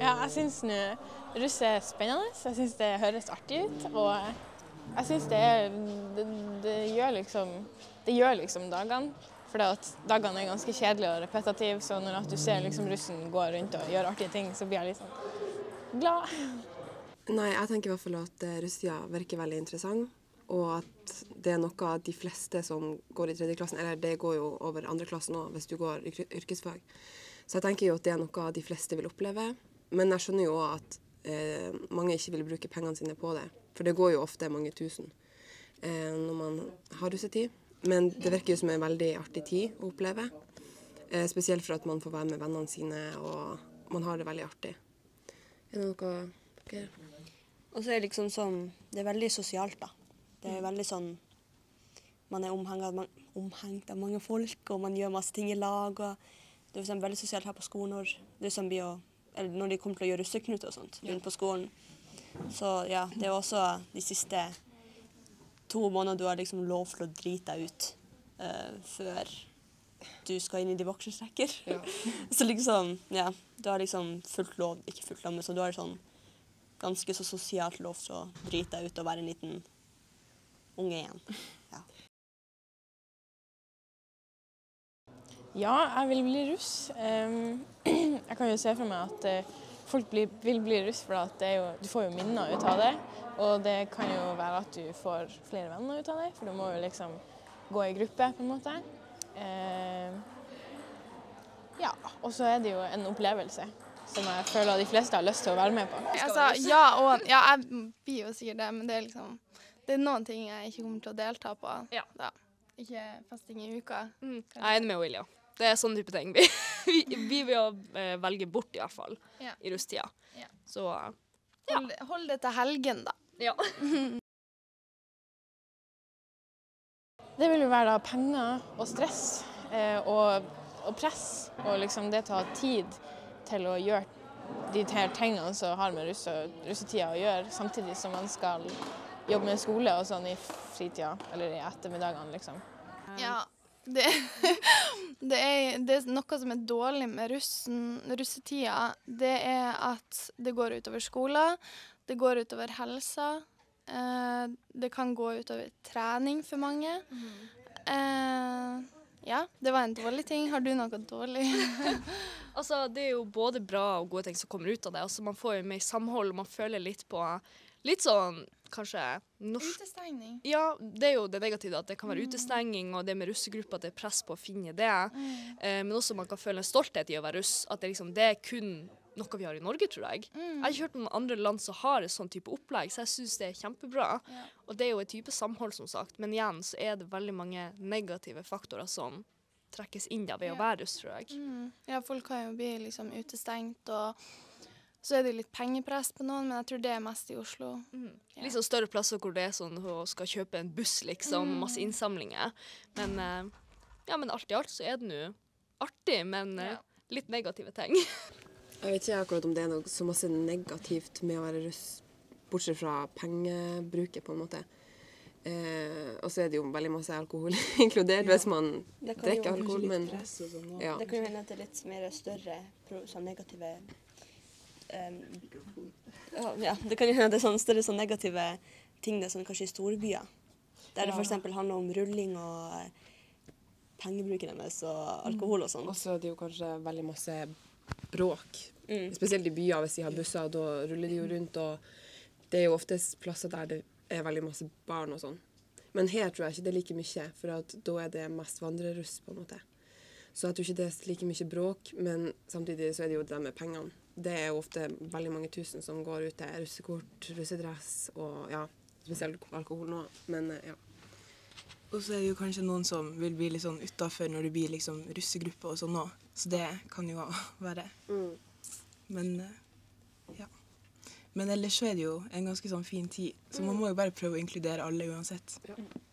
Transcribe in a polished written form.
Ja, jeg synes nå russ er spennende. Jeg synes det høres artig ut, og jeg synes det gjør liksom dagene. For dagene er ganske kjedelige og repetitive, så når du ser liksom russen gå rundt og gjøre artige ting, så blir jeg litt sånn glad. Nei, jeg tenker i hvert fall at russetida virker veldig interessant, og at det er noe av de fleste som går i 3. klassen, eller det går jo over 2. klassen også hvis du går yrkesfag. Så jeg tenker jo at det er noe de fleste vil oppleve, men jeg skjønner jo også at mange ikke vil bruke pengene sine på det, for det går jo ofte mange tusen når man har russetid. Men det virker jo som en veldig artig tid å oppleve, spesielt for at man får være med vennene sine, og man har det veldig artig. Er det noe dere? Og så er det liksom sånn, det er veldig sosialt da. Det er veldig sånn, man er omhengt av mange folk, og man gjør masse ting i lag, og det er liksom veldig sosialt her på skolen når de kommer til å gjøre russeknute og sånt rundt på skolen. Så ja, det er også de siste 2 måneder du har liksom lov til å drite deg ut før du skal inn i de voksnes rekker. Ja. Så liksom, ja, du har liksom fullt lov, ikke fullt lov, men så du har sånn ganske så sosialt lov til å drite deg ut og være en liten unge igjen. Ja. Ja, jeg vil bli russ. Jeg kan jo se for meg at folk vil bli russ, for du får jo minner ut av det. Og det kan jo være at du får flere venner ut av det, for du må jo liksom gå i gruppe på en måte. Ja, og så er det jo en opplevelse som jeg føler at de fleste har lyst til å være med på. Altså, ja, jeg blir jo sikkert det, men det er liksom, det er noen ting jeg ikke kommer til å delta på. Ja. Da. Ikke fasting i uka. Jeg er enig med William. Det er sånne type ting. Vi vil velge bort i hvert fall i rusttida. Ja. Så ja. Hold det til helgen da. Ja. Det vil jo være da penger og stress og press, og liksom det tar tid til å gjøre de her tingene som har med russetida å gjøre, samtidig som man skal jobbe med skole og sånn i fritida, eller i ettermiddagene liksom. Ja, det er noe som er dårlig med russetida, det er at det går utover skolen, det går utover helsa, det kan gå utover trening for mange. Ja, det var en dårlig ting. Har du noe dårlig? Altså, det er jo både bra og gode ting som kommer ut av det. Altså, man får jo mer samhold, og man føler litt på litt sånn, kanskje Utestengning. Ja, det er jo det negative, at det kan være utestenging, og det med russegrupper, at det er press på å finne det. Men også man kan føle en stolthet i å være russ, at det er kun noe vi har i Norge, tror jeg. Jeg har ikke hørt om andre land som har et sånn type opplegg, så jeg synes det er kjempebra. Ja. Og det er jo et type samhold, som sagt. Men igjen så er det veldig mange negative faktorer som trekkes inn da ved å være russ, tror jeg. Ja, folk kan jo bli liksom utestengt, og så er det litt pengepress på noen, men jeg tror det er mest i Oslo. Ja. Litt sånn større plasser hvor det er sånn å skal kjøpe en buss, liksom, masse innsamlinger. Men ja, men alt i alt så er det nå artig, men litt negative ting. Jeg vet ikke akkurat om det er noe så masse negativt med å være russ, bortsett fra pengebruket på en måte. Og så er det jo veldig masse alkohol inkludert hvis man drikker alkohol. Men ja. Det kan jo hende at det er litt mer større sånn negative det kan jo hende at det er sånn større sånn negative ting sånn kanskje i storbyer. Der det for eksempel handler om rulling og pengebruken deres og alkohol og sånn. Og så er det jo kanskje veldig masse bråk, spesielt i byer hvis de har busser, og da ruller de jo rundt, og det er jo oftest plasser der det er veldig masse barn og sånn. Men her tror jeg ikke det er like mye, for at da er det mest vandreruss på en måte. Så jeg tror ikke det er like mye bråk, men samtidig så er det jo det med pengene. Det er jo ofte veldig mange tusen som går ut til russekort, russedress og ja, spesielt alkohol nå, men ja. Og så er det jo kanskje noen som vil bli litt sånn utenfor når det blir liksom russegruppe og sånn nå. Så det kan jo være. Men ja. Men ellers så er det jo en ganske sånn fin tid. Så man må jo bare prøve å inkludere alle uansett. Ja.